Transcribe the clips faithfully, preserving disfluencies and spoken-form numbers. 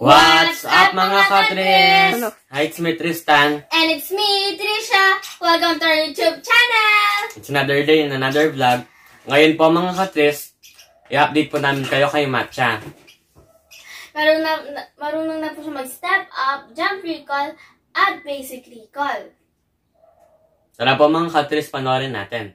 What's up mga Katrisss? Hi, it's me Tristan. And it's me, Trisha. Welcome to our YouTube channel. It's another day and another vlog. Ngayon po mga Katrisss, i-update po namin kayo kay Matcha. Marunong na, marunong na po siya mag-step up, jump recall, at basic recall. Tara po mga Katrisss, panoorin natin.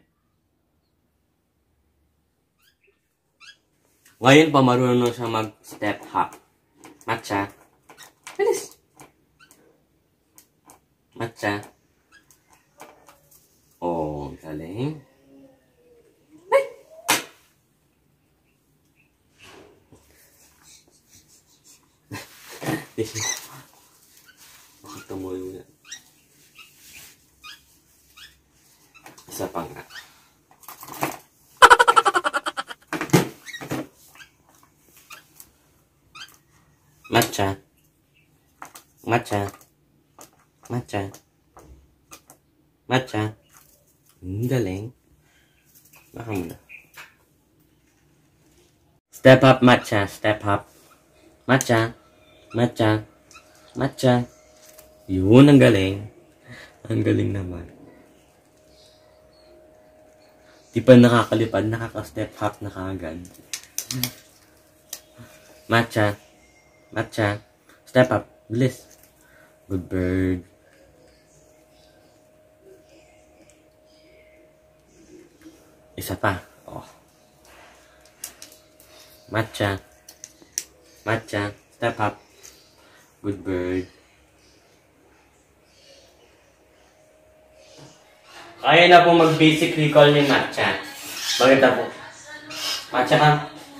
Ngayon po marunong siya mag-step hop. Matcha. Bilis. Matcha. Oh, galing. Ay! Bakit tumulo na? Isa pa nga. Matcha. Matcha. Matcha. Matcha. Ang galing. Baka muna. Step up, Matcha. Step up. Matcha. Matcha. Matcha. Yun, ang galing. Ang galing naman. Di pa nakakalipad, nakaka-step up na kaagad. Matcha. Matcha. Step up. Bilis. Good bird. Isa pa. Oh. Matcha. Matcha. Step up. Good bird. Kaya na po mag-basic recall ni Matcha. Bakit na po? Matcha ka?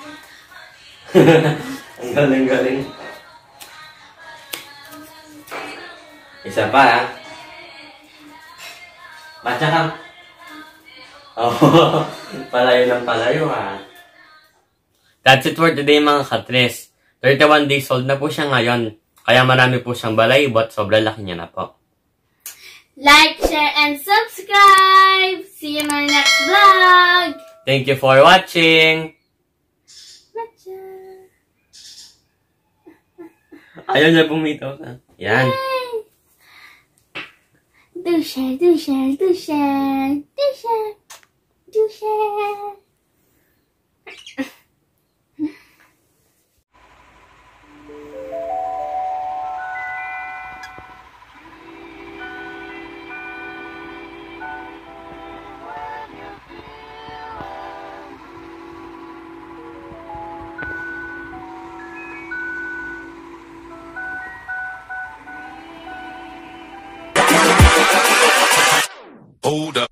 Ang galing-galing. Isa pa, ha? Matcha ka? Oh, palayo ng palayo, ha? That's it for today, mga Katrisss. thirty-one days old na po siya ngayon. Kaya marami po siyang balaybot. Sobrang laki niya na po. Like, share, and subscribe! See you in our next vlog! Thank you for watching! Matcha! Ayaw niya bumitaw ka. Yan. Do share, do share, do share, do share, do share. Hold up.